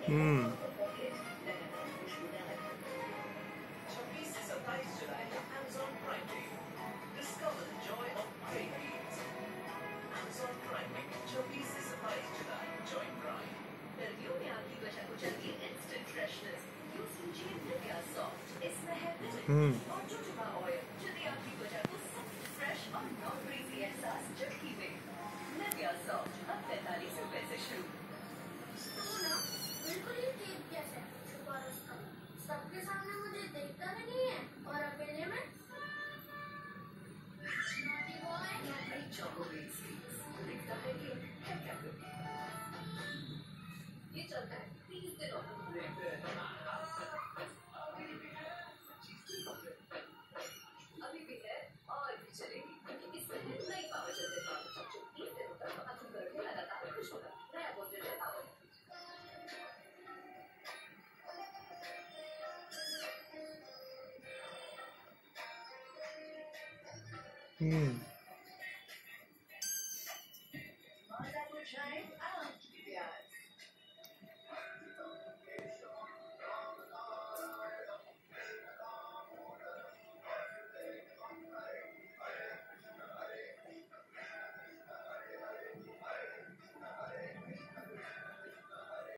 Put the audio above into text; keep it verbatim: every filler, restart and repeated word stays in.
हम्म छब्बीस से सत्ताईस जुलाई Amazon Prime Day. Discover the joy of babies. Amazon Prime Day छब्बीस से सत्ताईस जुलाई. Join Prime. सर्दियों में आपकी त्वचा को चाहिए इंस्टेंट फ्रेशनेस. यूज कीजिए निविया सॉफ्ट. इसमें है हम्म विटामिन और जोजोबा ऑयल जो दे आपकी त्वचा को सॉफ्ट, फ्रेश और नॉन ग्रीसी एहसास चटकी में. निविया सॉफ्ट अब पैंतालीस रुपए से शुरू. बिल्कुल ही केक जैसा छुपा रखा सबके सामने मुझे देखता भी नहीं है और अकेले में नॉटी बॉय चॉकलेट दिखता है कि है क्या ये चलता है तीस दिनों अभी भी है और भी चलेगी क्योंकि इसमें है नई पावर जनरेटर पावर जो तीस दिनों तक खत्म करके लगातार खुश होगा. नया जनरेटर पावर. हम्म